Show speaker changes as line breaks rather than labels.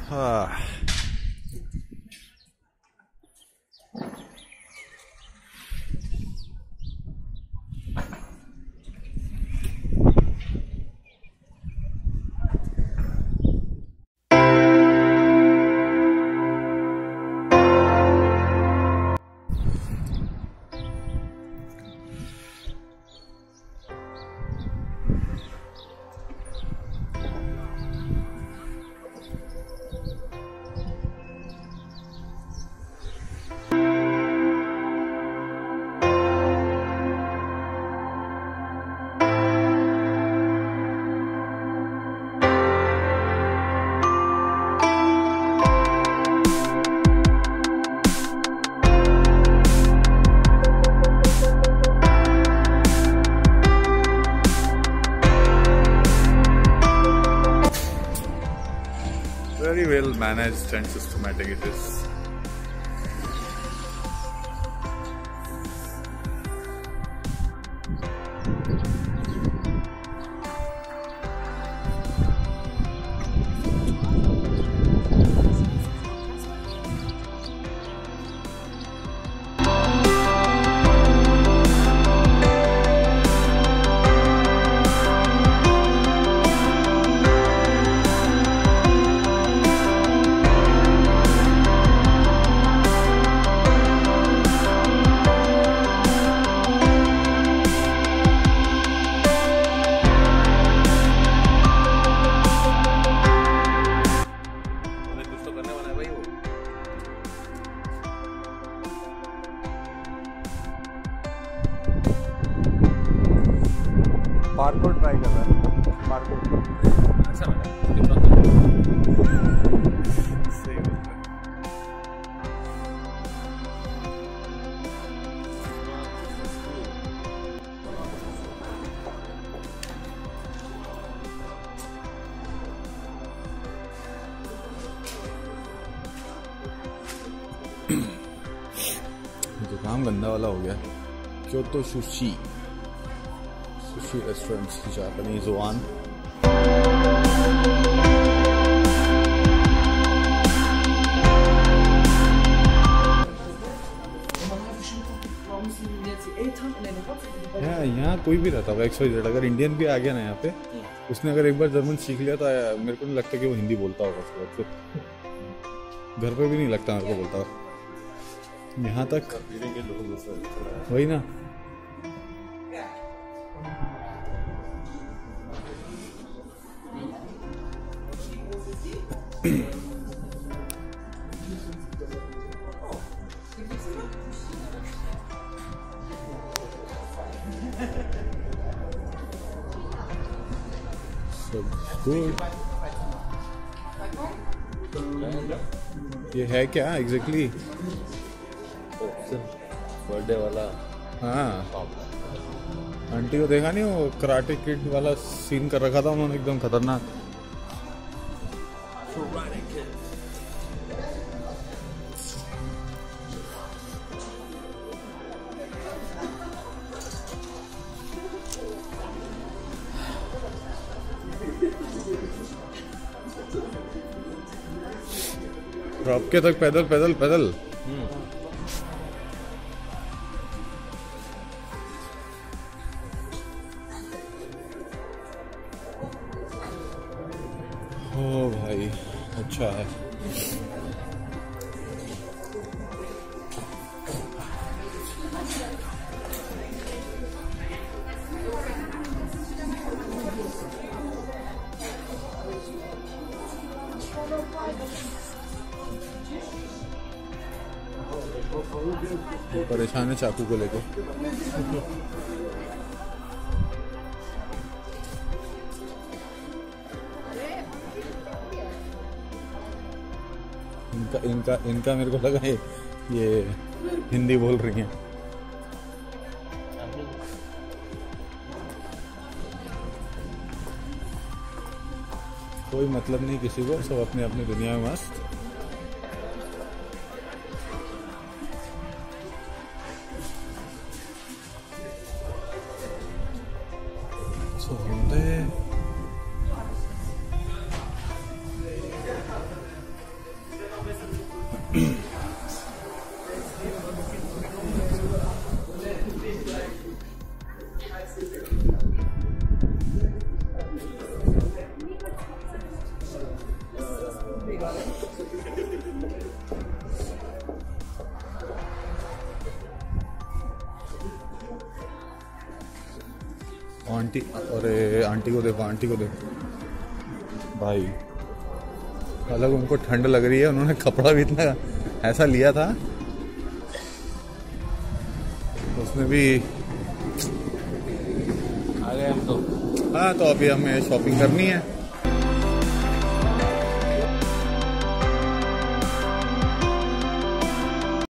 हाँ very well managed and systematic it is. Parkour try कर रहा है। पार्कोर अच्छा लगा। सही बात है। तो काम गंदा वाला हो गया। Kyoto sushi restaurants, Japanese one. यहाँ कोई भी रहता होगा XYZ, अगर इंडियन भी आ गया ना यहाँ पे, उसने अगर एक बार जर्मन सीख लिया तो मेरे को नहीं लगता कि वो हिंदी बोलता होगा उसके बाद। घर पे भी नहीं लगता मेरे को बोलता होगा। यहाँ तक वही ना। Good. ये है क्या एग्जैक्टली?
बर्थडे वाला।
हाँ आंटी को देखा नहीं, वो कराटे किड वाला सीन कर रखा था उन्होंने, एकदम खतरनाक। रॉक के तक पैदल पैदल पैदल। ओ भाई अच्छा है। परेशान है चाकू को लेके। इनका मेरे को लगा ये हिंदी बोल रही हैं। कोई मतलब नहीं किसी को, सब अपने अपनी दुनिया में मस्त। आंटी, अरे आंटी को देखो, आंटी को देखो भाई, अलग उनको ठंड लग रही है, उन्होंने कपड़ा भी इतना ऐसा लिया था, उसमें भी आ गए हम तो। हाँ, तो अभी हमें शॉपिंग करनी है।